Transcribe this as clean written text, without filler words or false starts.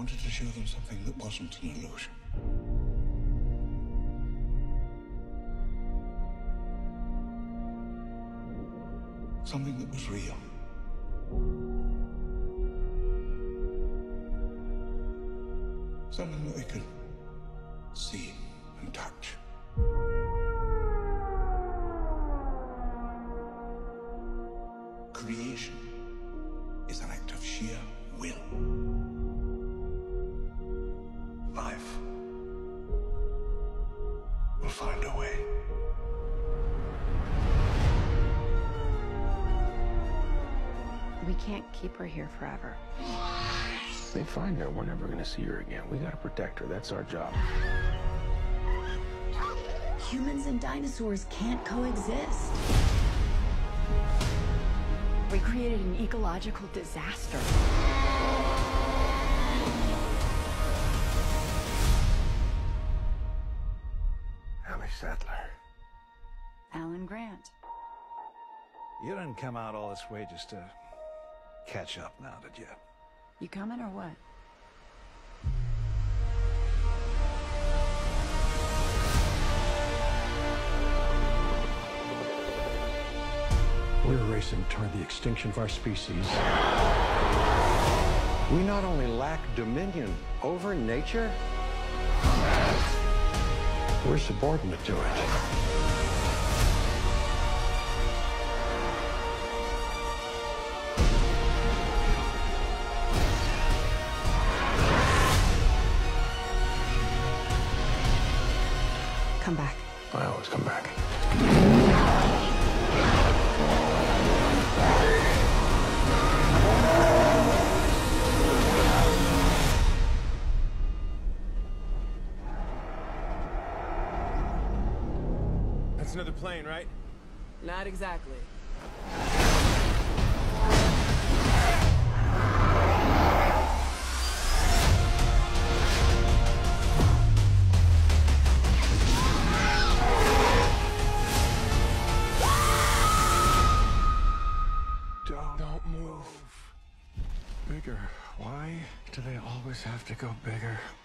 wanted to show them something that wasn't an illusion. Something that was real. Something that they could see and touch. Creation is an act of sheer will. Life will find a way. We can't keep her here forever. They find her, we're never gonna see her again. We gotta protect her, that's our job. Humans and dinosaurs can't coexist. We created an ecological disaster. Ellie Sattler. Alan Grant. You didn't come out all this way just to catch up now, did you? You coming or what? We're racing toward the extinction of our species. We not only lack dominion over nature, we're subordinate to it. Come back. I always come back. That's another plane, right? Not exactly. Don't move. Bigger. Why do they always have to go bigger?